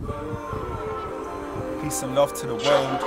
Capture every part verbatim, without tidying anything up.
Peace and love to the world.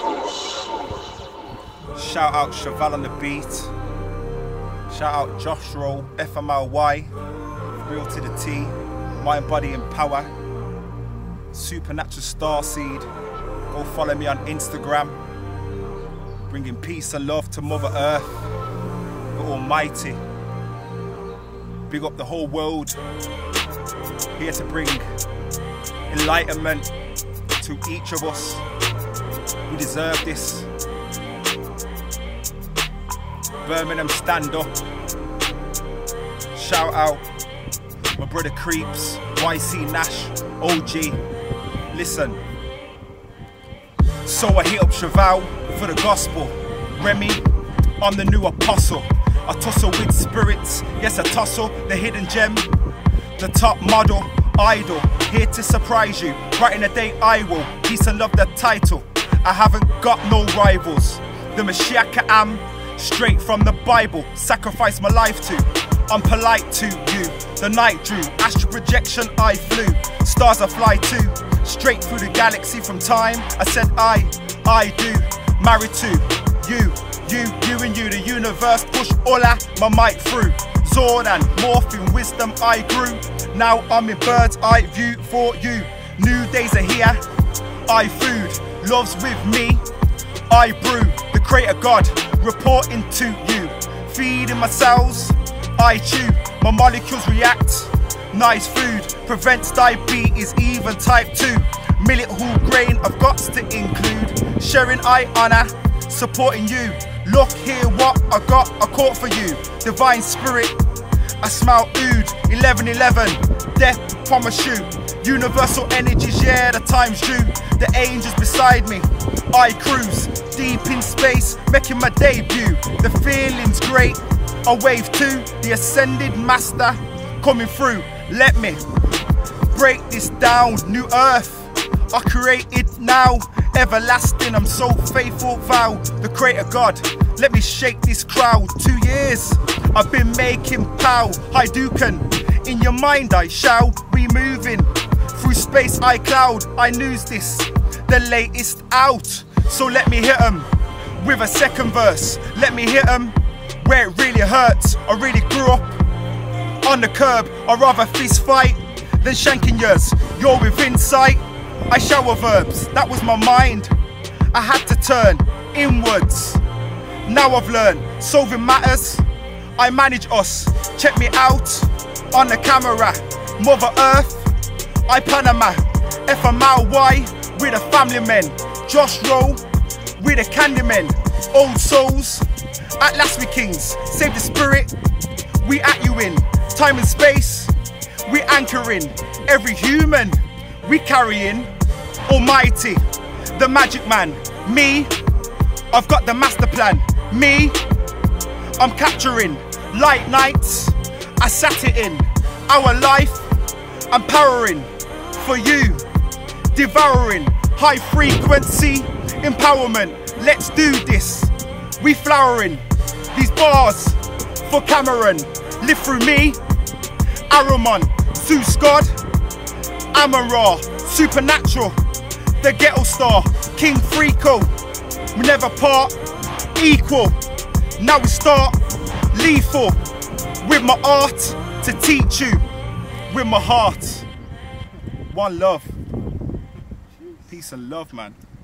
Shout out Cheval on the beat. Shout out Josh Roll, F M L Y, Real to the T, Mind, Body and Power, Supernatural Starseed. Go follow me on Instagram. Bringing peace and love to Mother Earth, the Almighty. Big up the whole world. Here to bring enlightenment to each of us. We deserve this. Birmingham, stand up. Shout out my brother Creeps, Y C Nash, O G. Listen. So I hit up Cheval for the gospel. Remy, I'm the new apostle. I tussle with spirits, yes I tussle, the hidden gem. The top model, idol, here to surprise you. Right in the day I will, peace and love the title. I haven't got no rivals. The Mashiach I am, straight from the Bible. Sacrifice my life to, I'm polite to you. The night drew, astral projection I flew. Stars I fly to, straight through the galaxy from time. I said I, I do, married to you. You, you and you, the universe push Ola, my mic through. Zord and morphing wisdom I grew. Now I'm in bird's eye view for you. New days are here. I food, love's with me. I brew, the creator God, reporting to you. Feeding my cells, I chew. My molecules react. Nice food, prevents diabetes, even type two. Millet whole grain I've got to include. Sharing I honor, supporting you. Look here what I got, I caught for you. Divine spirit, I smell ood. eleven eleven, death promise you. Universal energies, yeah, the time's due. The angels beside me, I cruise. Deep in space, making my debut. The feeling's great, I wave to. The ascended master, coming through. Let me break this down, new earth I created now, everlasting, I'm so faithful, vow, the creator God, let me shake this crowd. Two years, I've been making pow, Hadouken, in your mind I shall be moving, through space I cloud, I news this, the latest out, so let me hit 'em, with a second verse, let me hit 'em, where it really hurts, I really grew up, on the curb, I'd rather fist fight, than shanking yours, you're within sight, I shower verbs, that was my mind. I had to turn inwards. Now I've learned, solving matters. I manage us, check me out on the camera. Mother Earth, I Panama. F M L Y, we're the family men. Josh Roll, we're the Candymen. Old souls, at last we kings. Save the spirit, we at you in. Time and space, we anchoring. Every human, we carrying. Almighty, the magic man. Me, I've got the master plan. Me, I'm capturing. Light nights, I sat it in. Our life, I'm powering. For you, devouring. High frequency, empowerment. Let's do this. We flowering. These bars, for Cameron. Live through me, Aramon. Zeus God, Amon-Ra. Supernatural, the ghetto star, King Freako, we never part, equal, now we start, lethal, with my art, to teach you, with my heart, one love, peace and love man.